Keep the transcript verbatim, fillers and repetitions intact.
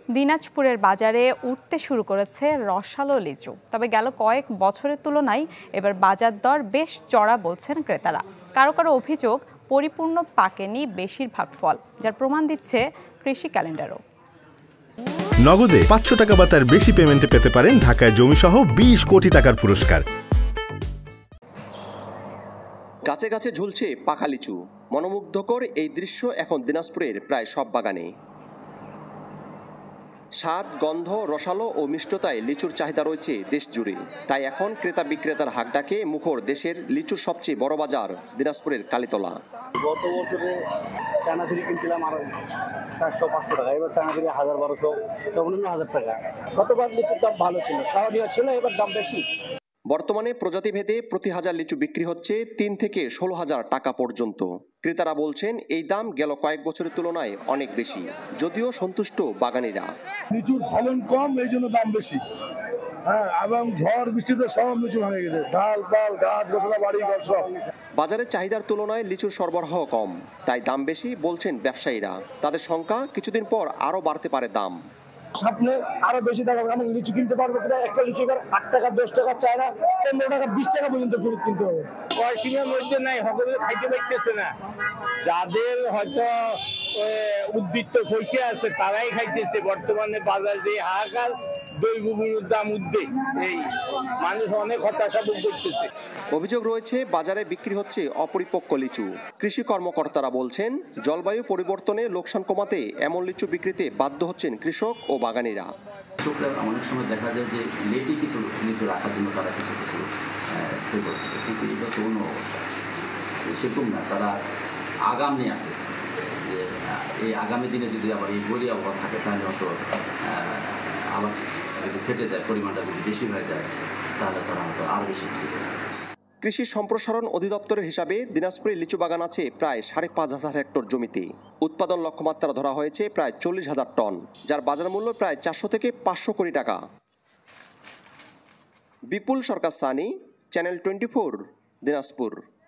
দিনাজপুরের বাজারে উঠতে শুরু করেছে রসালো লিচু। তবে গেল কয়েক বছরের তুলনায় এবার বাজার দর বেশ চড়া বলছেন ক্রেতারা। কারো কারো অভিযোগ, পরিপূর্ণ পাকেনি বেশিরভাগ ফল, যার প্রমাণ দিচ্ছে কৃষি ক্যালেন্ডারও। নগদে পাঁচশো টাকা বা তার বেশি পেমেন্টে পেতে পারেন ঢাকায় জমিসহ বিশ কোটি টাকার পুরস্কার। গাছে গাছে ঝুলছে পাকা লিচু। মনোমুগ্ধকর এই দৃশ্য এখন দিনাজপুরের প্রায় সব বাগানে। স্বাদ, গন্ধ, রসালো ও মিষ্টতায় লিচুর চাহিদা রয়েছে দেশ জুড়ে। তাই এখন ক্রেতা বিক্রেতার হাক ডাকে মুখর দেশের লিচুর সবচেয়ে বড় বাজার দিনাজপুরের কালীতলা। গত বছরে চানাচুরি কিনছিলাম আর চারশো পাঁচশো টাকা, এবার চানাচুরি হাজার বারোশো সর্বনিম্ন হাজার টাকা। গতবার লিচুর দাম ভালো ছিল, স্বাভাবিক ছিল, এবার দাম বেশি। বর্তমানে প্রজাতিভেদে প্রতি হাজার লিচু বিক্রি হচ্ছে তিন থেকে ষোলো হাজার টাকা পর্যন্ত। ক্রেতারা বলছেন এই দাম গেল কয়েক বছরের তুলনায় অনেক বেশি, যদিও সন্তুষ্ট বাগানিরা। লিচুর ফলন কম, এই জন্য দাম বেশি। হ্যাঁ, এবং ঝড় বৃষ্টিতে সব লিচু ভেঙে গেছে, ডাল পাল গাছ গোছলা বাড়ি ঘর সব। বাজারে চাহিদার তুলনায় লিচুর সরবরাহ কম, তাই দাম বেশি বলছেন ব্যবসায়ীরা। তাদের শঙ্কা, কিছুদিন পর আরো বাড়তে পারে দাম। সামনে আরো বেশি টাকা আমি লিচু কিনতে পারবো কিনা। একটা লিচু এবার আট টাকা দশ টাকা চায় না, পনেরো টাকা বিশ টাকা পর্যন্ত কিনতে হবে। পয়সিনের মধ্যে নাই, সকলে খাইতে পারতেছে না। যাদের হয়তো উদ্বৃত্ত পয়সা আছে তারাই খাইতেছে। বর্তমানে বাজার যে হাহাকার, দ্রব্যমূল্যের দাম উঠবে, এই মানুষ অনেক হতাশা ভোগ করতেছে। অভিযোগ রয়েছে বাজারে বিক্রি হচ্ছে অপরিপক্ক লিচু। কৃষি কর্মকর্তারা বলছেন জলবায়ু পরিবর্তনে লোকসান কমাতে এমন লিচু বিক্রিতে বাধ্য হচ্ছেন কৃষক ও বাগানিরা। কৃষকরা অনেক সময় দেখা যায় যে লেটে কিছু লিচু রাখার জন্য তারা কিছু কিছু স্প্রে করতে, কিন্তু এটা তো অন্য অবস্থা। সেরকম না, তারা আগাম নিয়ে আসতেছে যে এই আগামী দিনে যদি আবার এই বলি আবহাওয়া থাকে তাহলে হয়তো আবার যদি ফেটে যায়, পরিমাণটা যদি বেশি হয়ে যায় তাহলে তারা হয়তো আরও বেশি বিক্রি করবে। কৃষি সম্প্রসারণ অধিদপ্তরের হিসাবে দিনাজপুরে লিচু বাগান আছে প্রায় সাড়ে পাঁচ হাজার হেক্টর জমিতে। উৎপাদন লক্ষ্যমাত্রা ধরা হয়েছে প্রায় চল্লিশ হাজার টন, যার বাজার মূল্য প্রায় চারশো থেকে পাঁচশো কোটি টাকা। Bipul Sarkar Sunny, channel twenty four, Dinajpur.